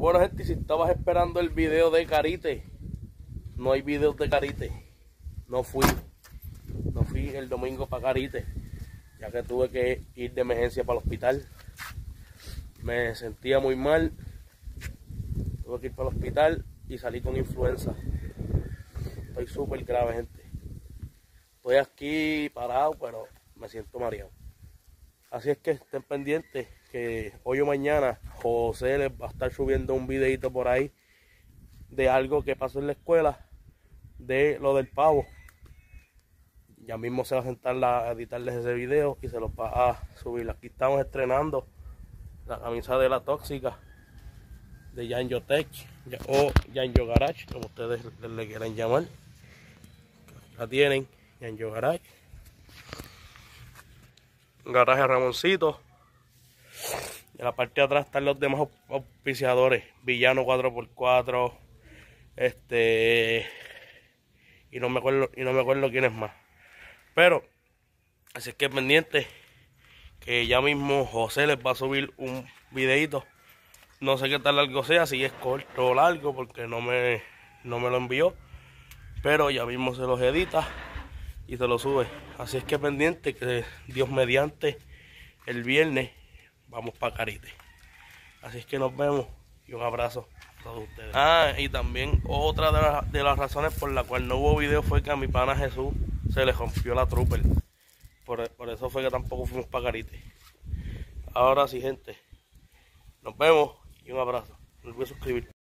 Bueno, gente, si estabas esperando el video de Carite, no hay videos de Carite. No fui el domingo para Carite, ya que tuve que ir de emergencia para el hospital. Me sentía muy mal, tuve que ir para el hospital y salí con influenza. Estoy súper grave, gente. Estoy aquí parado, pero me siento mareado. Así es que estén pendientes que hoy o mañana José les va a estar subiendo un videito por ahí de algo que pasó en la escuela, de lo del pavo. Ya mismo se va a sentar a editarles ese video y se los va a subir. Aquí estamos estrenando la camisa de La Tóxica de Yanjo Tech o Yanjo Garage, como ustedes le quieran llamar. La tienen, Yanjo Garage. Garaje Ramoncito. Y en la parte de atrás están los demás auspiciadores. Villano 4x4. Y no me acuerdo quién es más. Pero, así es que pendiente que ya mismo José les va a subir un videito. No sé qué tan largo sea, si es corto o largo, porque no me lo envió. Pero ya mismo se los edita y se los sube. Así es que pendiente que Dios mediante el viernes vamos para Carite. Así es que nos vemos y un abrazo a todos ustedes. Y también otra de las razones por la cual no hubo video fue que a mi pana Jesús se le rompió la Trooper. Por eso fue que tampoco fuimos para Carite. Ahora sí, gente, nos vemos y un abrazo. No olviden suscribirse.